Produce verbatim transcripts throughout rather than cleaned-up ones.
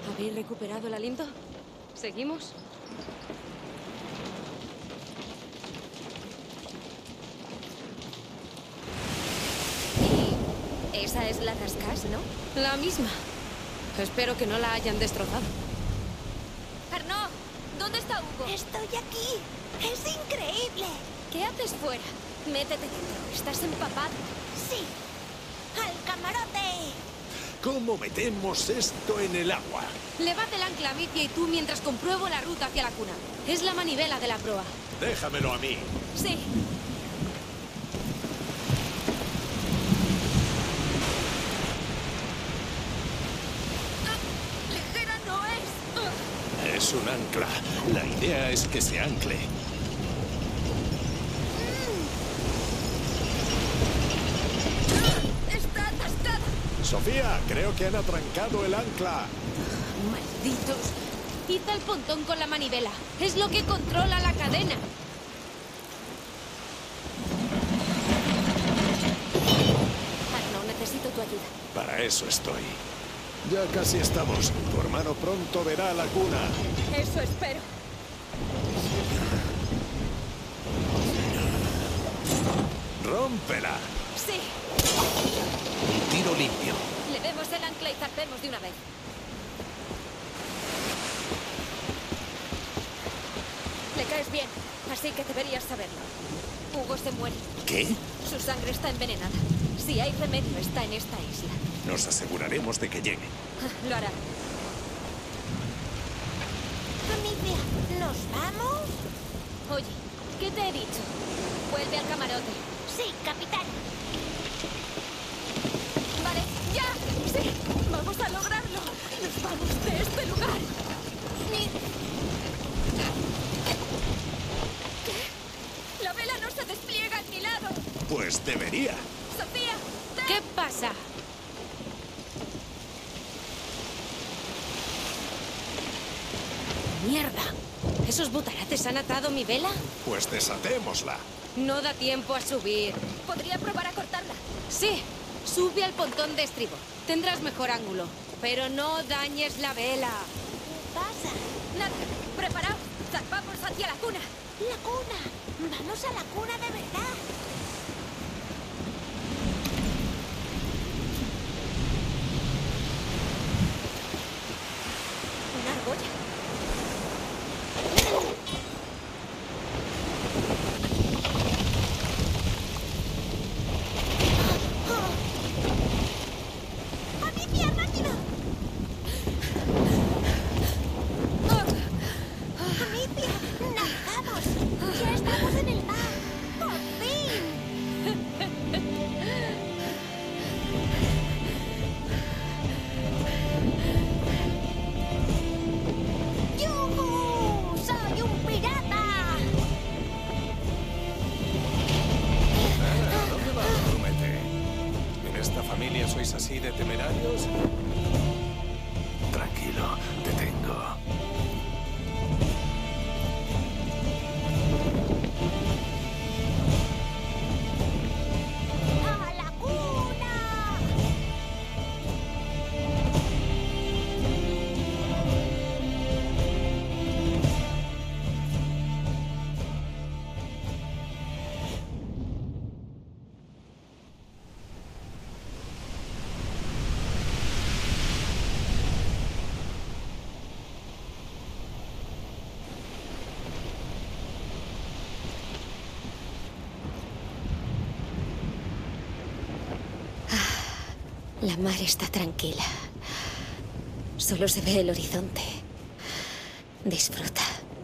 ¿Habéis recuperado el aliento? ¿Seguimos? ¿Y esa es la Raskas, no? La misma. Espero que no la hayan destrozado. Arnaud, ¿dónde está Hugo? Estoy aquí. Es increíble. ¿Qué haces fuera? Métete dentro. Estás empapado. Sí. ¡Al camarote! ¿Cómo metemos esto en el agua? Levante el ancla, Amicia, y tú mientras compruebo la ruta hacia la cuna. Es la manivela de la proa. Déjamelo a mí. Sí. Ah, ligera no es. Ah. Es un ancla. La idea es que se ancle. Está atascada. Sofía, creo que han atrancado el ancla. ¡Malditos! Iza el pontón con la manivela. Es lo que controla la cadena. Arnaud, necesito tu ayuda. Para eso estoy. Ya casi estamos. Tu hermano pronto verá la cuna. Eso espero. ¡Rómpela! Sí. Un tiro limpio. Le demos el ancla y zarpemos de una vez. Le caes bien, así que deberías saberlo. Hugo se muere. ¿Qué? Su sangre está envenenada. Si hay remedio, está en esta isla. Nos aseguraremos de que llegue. Lo hará. Amicia, ¿nos vamos? Oye, ¿qué te he dicho? Vuelve al camarote. Sí, capitán. Vale, ya. Sí, vamos a lograrlo. Nos vamos de este lugar. Ni... ¿Qué? La vela no se despliega a mi lado. Pues debería. Sofía, ven. ¿Qué pasa? ¡Mierda! ¿Esos butaraces han atado mi vela? Pues desatémosla. No da tiempo a subir. ¿Podría probar a cortarla? Sí, sube al pontón de estribo. Tendrás mejor ángulo. Pero no dañes la vela. ¿Qué pasa? Nada, preparaos. Zarpamos hacia la cuna. La cuna. Vamos a la cuna de verdad. Una argolla. ¡Amicia, rápido! ¡Amicia! ¡Navegamos! ¡Ya estamos en el mar! ¡Por fin! ¡Yujú! ¡Soy un pirata! ¿A dónde va, promete? ¿En esta familia sois así de temerarios? Tranquilo, te tengo. ¡A la cuna! La mar está tranquila. Solo se ve el horizonte. Disfruta.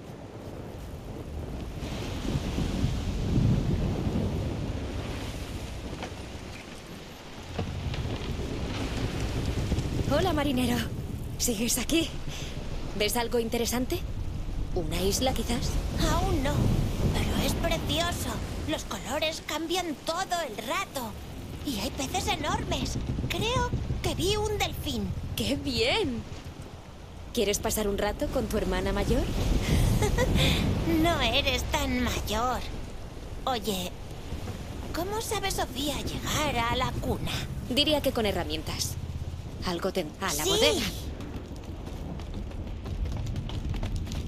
Hola, marinero. ¿Sigues aquí? ¿Ves algo interesante? ¿Una isla, quizás? Aún no, pero es precioso. Los colores cambian todo el rato. Y hay peces enormes. Creo que vi un delfín. ¡Qué bien! ¿Quieres pasar un rato con tu hermana mayor? No eres tan mayor. Oye, ¿cómo sabe Sofía llegar a la cuna? Diría que con herramientas. Algo ten... a la Sí. bodega.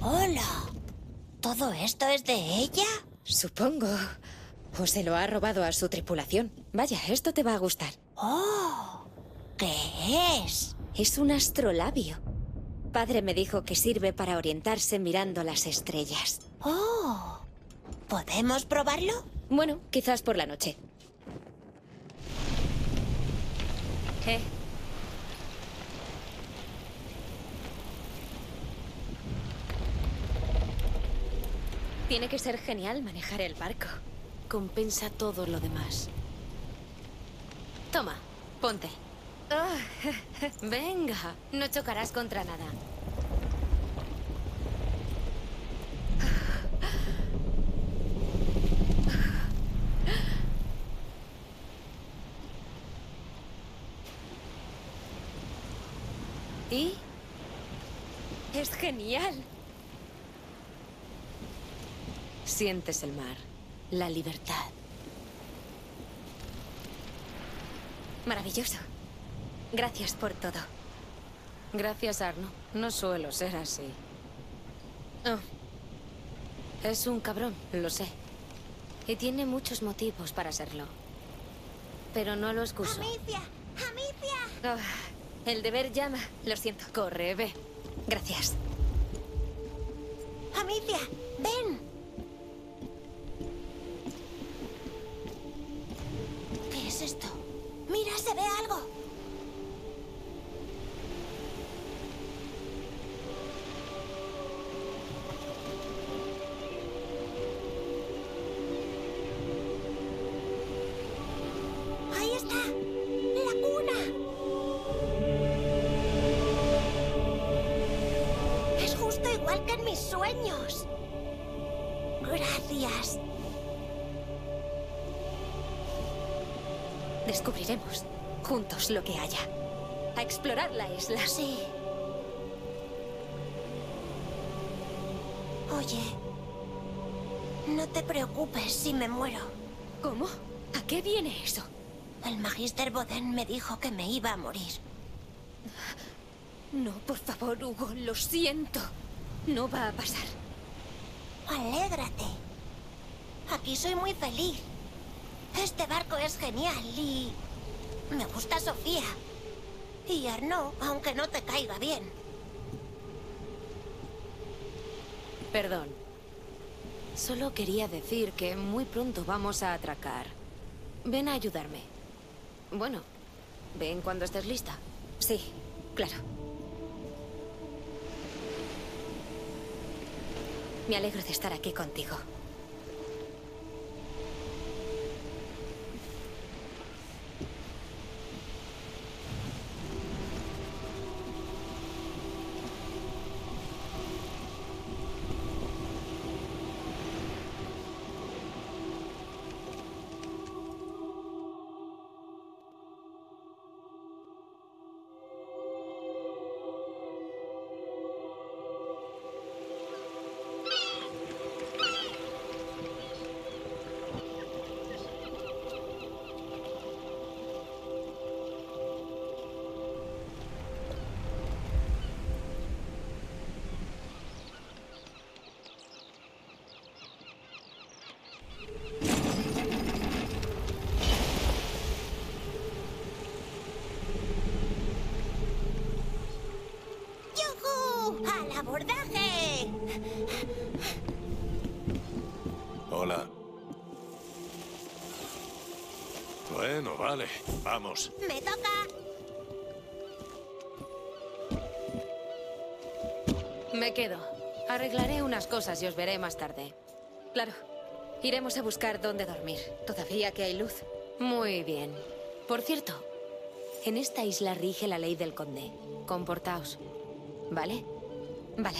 ¡Hola! ¿Todo esto es de ella? Supongo. O se lo ha robado a su tripulación. Vaya, esto te va a gustar. ¡Oh! ¿Qué es? Es un astrolabio. Padre me dijo que sirve para orientarse mirando las estrellas. ¡Oh! ¿Podemos probarlo? Bueno, quizás por la noche. ¿Eh? Tiene que ser genial manejar el barco. Compensa todo lo demás. Toma, ponte. Ah, Venga, no chocarás contra nada. ¿Y? es genial. Sientes el mar, la libertad. Maravilloso. Gracias por todo. Gracias, Arno. No suelo ser así. Oh. Es un cabrón, lo sé. Y tiene muchos motivos para serlo. Pero no lo excuso. ¡Amicia! ¡Amicia! Oh, el deber llama. Lo siento. Corre, ve. Gracias. ¡Amicia! ¡Ven! ¿Qué es esto? ¡Mira, se ve algo! ¡Ahí está! ¡La cuna! Es justo igual que en mis sueños. Gracias. Descubriremos juntos lo que haya. A explorar la isla. Sí. Oye, no te preocupes si me muero. ¿Cómo? ¿A qué viene eso? El Magister Boden me dijo que me iba a morir. No, por favor, Hugo, lo siento. No va a pasar. Alégrate. Aquí soy muy feliz. Este barco es genial y... me gusta Sofía. Y Arnaud, aunque no te caiga bien. Perdón. Solo quería decir que muy pronto vamos a atracar. Ven a ayudarme. Bueno, ven cuando estés lista. Sí, claro. Me alegro de estar aquí contigo. ¡Yujú! ¡Al abordaje! Hola. Bueno, vale. Vamos. ¡Me toca! Me quedo. Arreglaré unas cosas y os veré más tarde. Claro. Iremos a buscar dónde dormir. Todavía que hay luz. Muy bien. Por cierto, en esta isla rige la ley del conde. Comportaos. ¿Vale? Vale.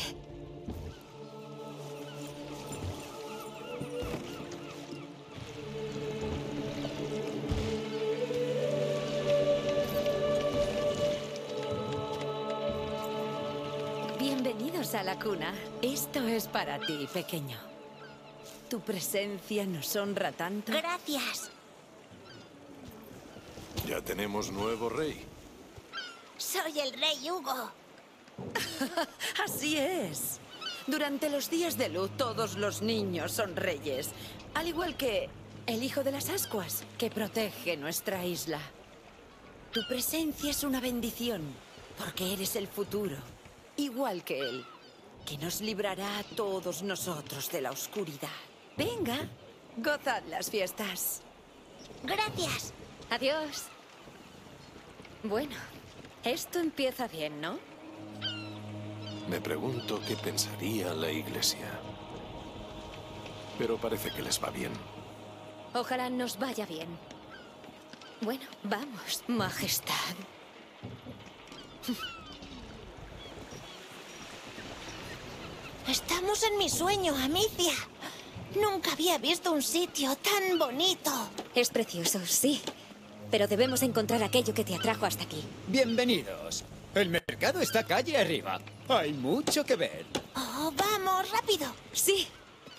Bienvenidos a la cuna. Esto es para ti, pequeño. Tu presencia nos honra tanto. Gracias. Ya tenemos nuevo rey. Soy el rey Hugo. Así es. Durante los días de luz, todos los niños son reyes. Al igual que el hijo de las ascuas, que protege nuestra isla. Tu presencia es una bendición, porque eres el futuro, igual que él, que nos librará a todos nosotros de la oscuridad. Venga, gozad las fiestas. Gracias. Adiós. Bueno, esto empieza bien, ¿no? Me pregunto qué pensaría la iglesia. Pero parece que les va bien. Ojalá nos vaya bien. Bueno, vamos, Majestad. Estamos en mi sueño, Amicia. Nunca había visto un sitio tan bonito. Es precioso, sí. Pero debemos encontrar aquello que te atrajo hasta aquí. Bienvenidos. El mercado está calle arriba. Hay mucho que ver. Oh, vamos, rápido. Sí.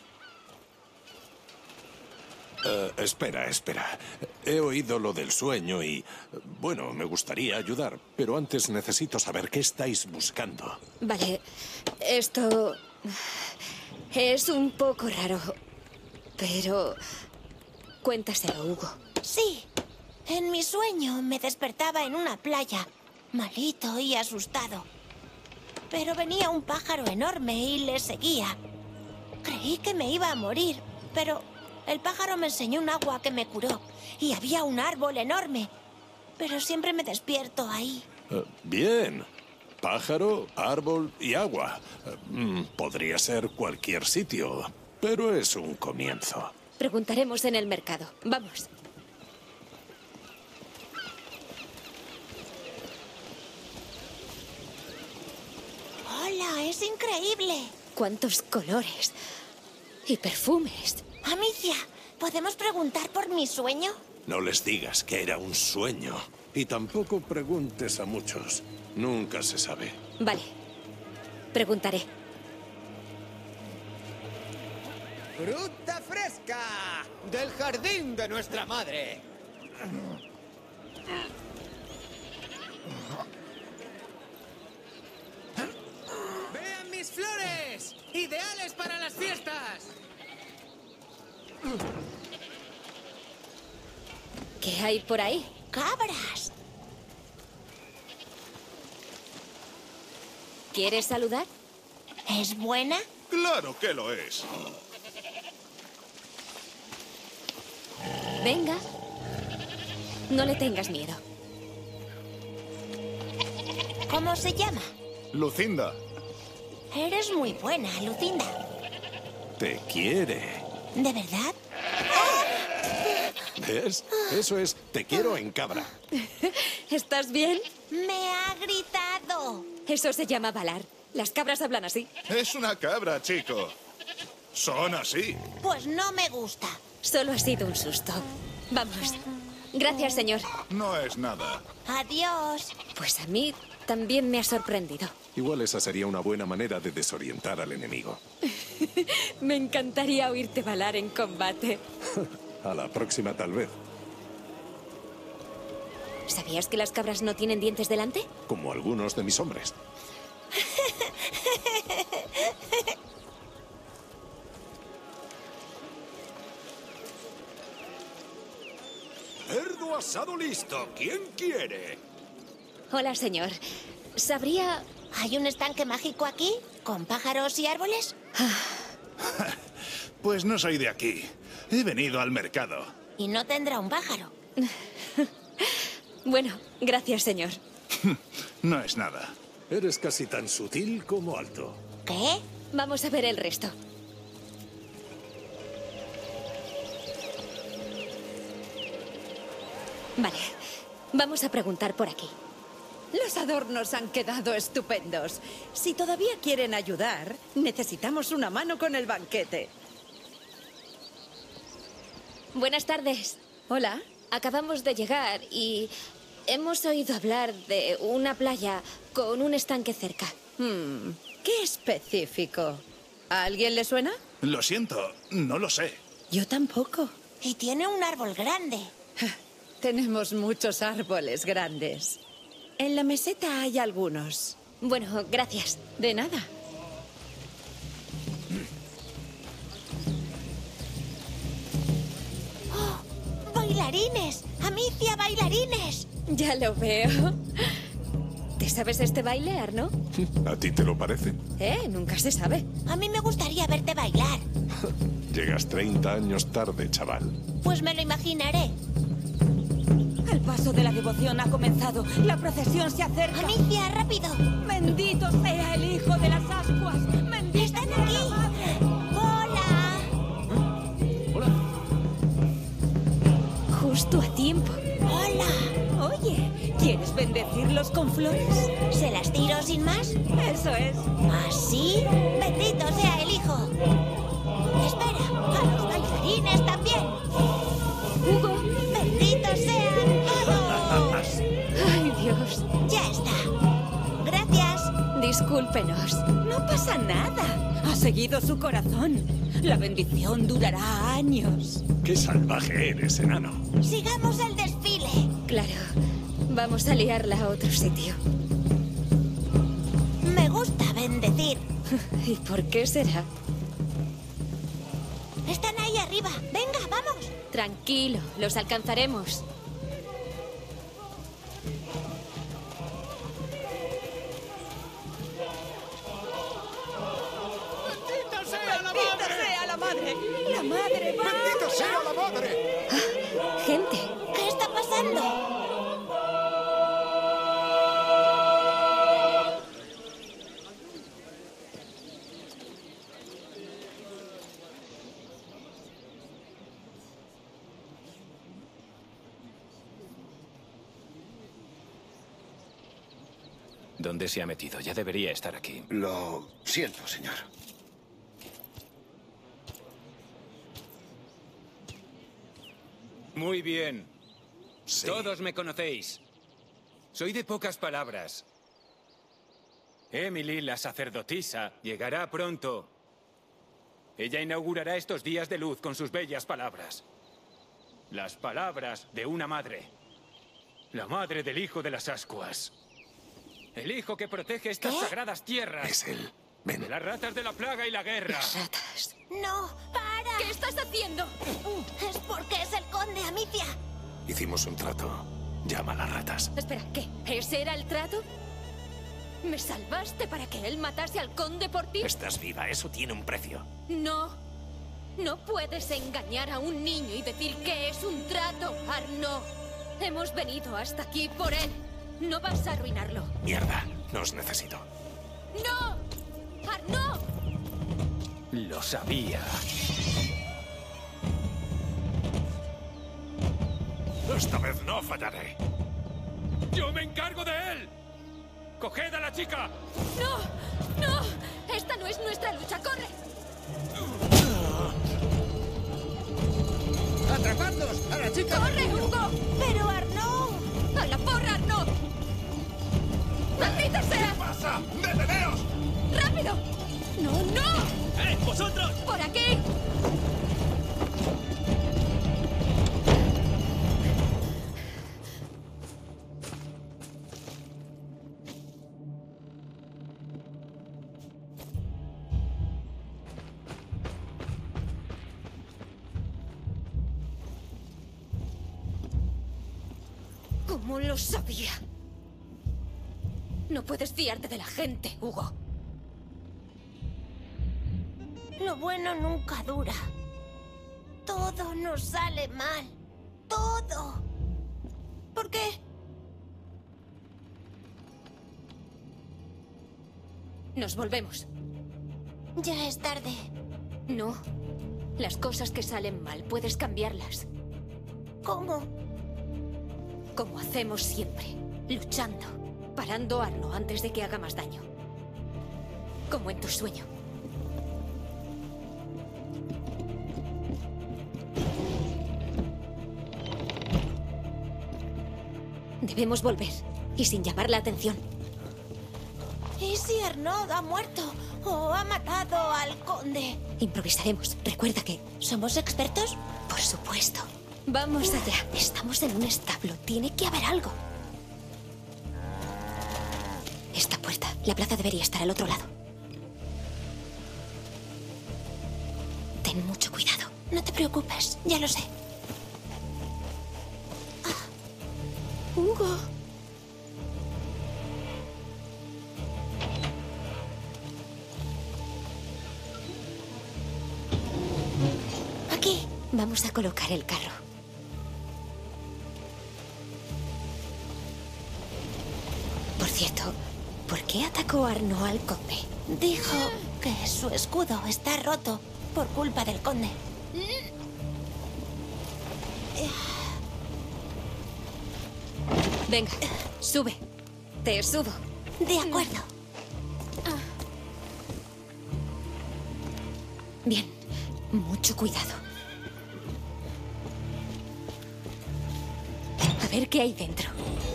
Eh, espera, espera. He oído lo del sueño y... Bueno, me gustaría ayudar, pero antes necesito saber qué estáis buscando. Vale, esto es un poco raro, pero cuéntaselo, Hugo. Sí. En mi sueño me despertaba en una playa, malito y asustado. Pero venía un pájaro enorme y le seguía. Creí que me iba a morir, pero el pájaro me enseñó un agua que me curó. Y había un árbol enorme. Pero siempre me despierto ahí. Eh, bien. Pájaro, árbol y agua. Eh, mm, podría ser cualquier sitio, pero es un comienzo. Preguntaremos en el mercado. Vamos. ¡Hola! ¡Es increíble! ¿Cuántos colores? Y perfumes. Amicia, ¿podemos preguntar por mi sueño? No les digas que era un sueño. Y tampoco preguntes a muchos. Nunca se sabe. Vale. Preguntaré. ¡Fruta fresca! ¡Del jardín de nuestra madre! ¡Vean mis flores! ¡Ideales para las fiestas! ¿Qué hay por ahí? ¡Cabras! ¿Quieres saludar? ¿Es buena? Claro que lo es. Venga. No le tengas miedo. ¿Cómo se llama? Lucinda. Eres muy buena, Lucinda. Te quiere. ¿De verdad? ¿Ves? Eso es, te quiero en cabra. ¿Estás bien? ¡Me ha gritado! Eso se llama balar. Las cabras hablan así. Es una cabra, chico. Son así. Pues no me gusta. Solo ha sido un susto. Vamos. Gracias, señor. No es nada. Adiós. Pues a mí también me ha sorprendido. Igual esa sería una buena manera de desorientar al enemigo. Me encantaría oírte balar en combate. A la próxima, tal vez. ¿Sabías que las cabras no tienen dientes delante? Como algunos de mis hombres. Cerdo asado listo. ¿Quién quiere? Hola, señor. ¿Sabría...? ¿Hay un estanque mágico aquí? ¿Con pájaros y árboles? Pues no soy de aquí. He venido al mercado. Y no tendrá un pájaro. Bueno, gracias, señor. No es nada. Eres casi tan sutil como alto. ¿Qué? Vamos a ver el resto. Vale, vamos a preguntar por aquí. Los adornos han quedado estupendos. Si todavía quieren ayudar, necesitamos una mano con el banquete. Buenas tardes. Hola. Acabamos de llegar y hemos oído hablar de una playa con un estanque cerca. Hmm, qué específico. ¿A alguien le suena? Lo siento, no lo sé. Yo tampoco. Y tiene un árbol grande. Tenemos muchos árboles grandes. En la meseta hay algunos. Bueno, gracias. De nada. bailarines! ¡Amicia, bailarines! Ya lo veo. ¿Te sabes este baile, Arno? ¿A ti te lo parece? Eh, nunca se sabe. A mí me gustaría verte bailar. Llegas treinta años tarde, chaval. Pues me lo imaginaré. El paso de la devoción ha comenzado. La procesión se acerca. ¡Amicia, rápido! ¡Bendito sea el hijo de las ascuas! ¡Bendita ¡Están sea aquí! la madre! ¡Hola! Justo a tiempo. ¡Hola! Oye, ¿quieres bendecirlos con flores? ¿Se las tiro sin más? Eso es. ¿Así? ¡Bendito sea el hijo! Espera, a los bailarines también. Hugo. ¡Benditos sean todos! Ay, Dios. Ya está. Gracias. Discúlpenos. No pasa nada. Ha seguido su corazón. La bendición durará años. ¡Qué salvaje eres, enano! Sigamos el desfile. Claro. Vamos a liarla a otro sitio. Me gusta bendecir. ¿Y por qué será? Están ahí arriba. Venga, vamos. Tranquilo, los alcanzaremos. ¡Bendita sea la ¡Bendita madre! sea la madre! ¡La madre va! ¡Bendita sea la madre! Gente. ¿Qué está pasando? ¿Dónde se ha metido? Ya debería estar aquí. Lo siento, señor. Muy bien. Sí. Todos me conocéis. Soy de pocas palabras. Emily, la sacerdotisa, llegará pronto. Ella inaugurará estos días de luz con sus bellas palabras. Las palabras de una madre. La madre del hijo de las ascuas. El hijo que protege estas ¿Qué? sagradas tierras. Es él. Ven. De las ratas de la plaga y la guerra. Ratas. No, para. ¿Qué estás haciendo? Es porque es el conde, Amicia. Hicimos un trato. Llama a las ratas. Espera, ¿qué? ¿Ese era el trato? ¿Me salvaste para que él matase al conde por ti? Estás viva, eso tiene un precio. No. No puedes engañar a un niño y decir que es un trato, Arno. Hemos venido hasta aquí por él. No vas a arruinarlo. Mierda, no os necesito. ¡No! ¡Arno! Lo sabía. Esta vez no fallaré. ¡Yo me encargo de él! ¡Coged a la chica! ¡No! ¡No! ¡Esta no es nuestra lucha! ¡Corre! ¡Atrapadlos! ¡A la chica! ¡Corre, Hugo! Pero Arno. ¡A la porra, Arno! ¡Maldita sea! ¡Pasa! ¡Deteneos! ¡Rápido! ¡No, no! ¡Eh, vosotros! ¡Por aquí! ¿Cómo lo sabía? No puedes fiarte de la gente, Hugo. Lo bueno nunca dura. Todo nos sale mal. Todo. ¿Por qué? Nos volvemos. Ya es tarde. No. Las cosas que salen mal puedes cambiarlas. ¿Cómo? Como hacemos siempre. Luchando. Parando a Arno antes de que haga más daño. Como en tu sueño. Debemos volver. Y sin llamar la atención. ¿Y si Arnaud ha muerto? ¿O ha matado al conde? Improvisaremos. Recuerda que... ¿Somos expertos? Por supuesto. Vamos allá. Estamos en un establo. Tiene que haber algo. Esta puerta. La plaza debería estar al otro lado. Ten mucho cuidado. No te preocupes, ya lo sé. Hugo. Aquí. Vamos a colocar el carro. Por cierto, ¿por qué atacó Arno al conde? Dijo que su escudo está roto por culpa del conde. Venga, sube. Te subo. De acuerdo. Bien, mucho cuidado. A ver qué hay dentro.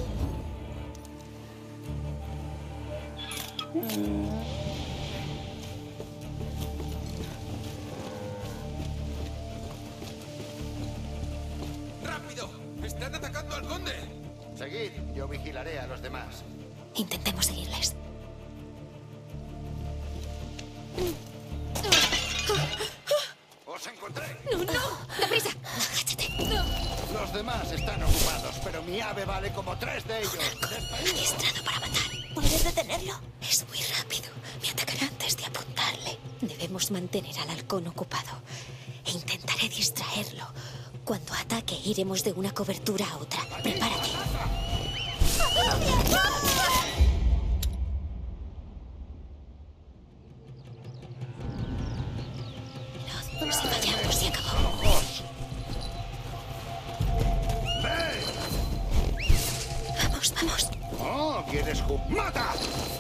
¡Rápido! ¡Están atacando al conde! Seguid, yo vigilaré a los demás. Intentemos seguirles. ¡Os encontré! ¡No, no! ¡Deprisa! ¡Agáchate! ¡No! Los demás están ocupados, pero mi ave vale como tres de ellos. Adiestrado para matar. ¿Puedes detenerlo? Es muy rápido. Me atacará antes de apuntarle. Debemos mantener al halcón ocupado. E intentaré distraerlo. Cuando ataque, iremos de una cobertura a otra. Prepárate. Si fallamos, se acabó. Vamos, vamos. ¡Oh! ¿Quieres jugar? ¡Mata!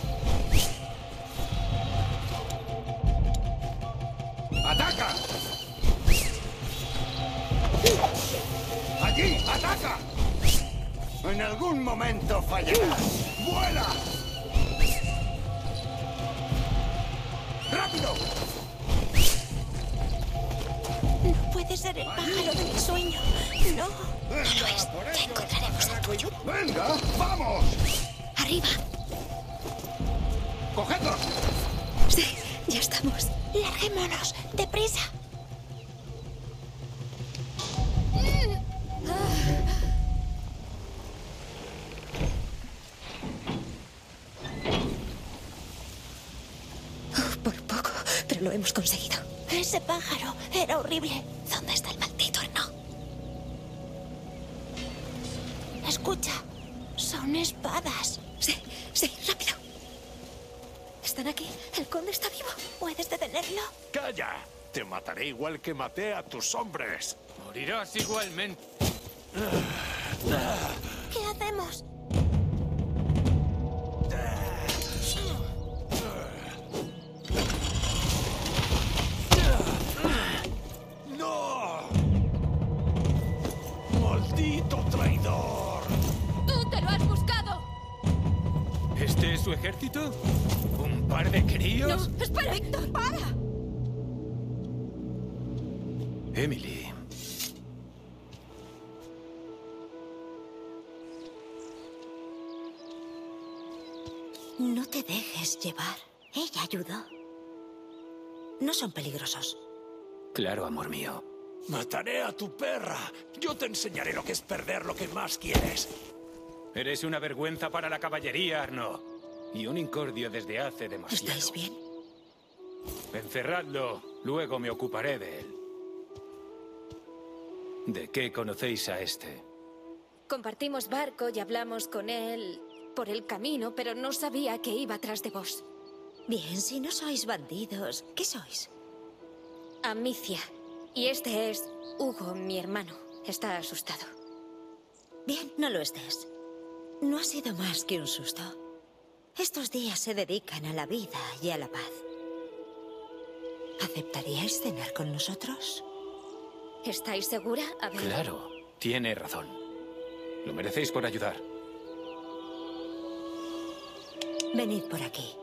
¡Ataca! ¡Allí! ¡Ataca! En algún momento fallará. ¡Vuela! ¡Rápido! No puede ser el pájaro de mi sueño. No. No lo es. Ya encontraremos el tuyo. ¡Venga! ¡Vamos! ¡Arriba! ¡Cogedlos! Sí, ya estamos. Larguémonos. ¡Deprisa! Oh, por poco, pero lo hemos conseguido. Ese pájaro era horrible. ¿Dónde está el maldito Arno? Escucha. Son espadas. Sí, sí, rápido. ¿Están aquí? ¿El conde está vivo? ¿Puedes detenerlo? ¡Calla! Te mataré igual que maté a tus hombres. Morirás igualmente. ¿Qué hacemos? ¡No! ¡Maldito traidor! ¡Tú te lo has buscado! ¿Este es su ejército? ¿Un par de críos? ¡No! ¡Espera, Víctor! ¡Para! Emily. No te dejes llevar. Ella ayudó. No son peligrosos. Claro, amor mío. Mataré a tu perra. Yo te enseñaré lo que es perder lo que más quieres. Eres una vergüenza para la caballería, Arno. Y un incordio desde hace demasiado. ¿Estáis bien? Encerradlo. Luego me ocuparé de él. ¿De qué conocéis a este? Compartimos barco y hablamos con él por el camino, pero no sabía que iba tras de vos. Bien, si no sois bandidos, ¿qué sois? Amicia. Y este es Hugo, mi hermano. Está asustado. Bien, no lo estés. No ha sido más que un susto. Estos días se dedican a la vida y a la paz. ¿Aceptaríais cenar con nosotros? ¿Estáis segura? A ver... Claro, tiene razón. Lo merecéis por ayudar. Venid por aquí.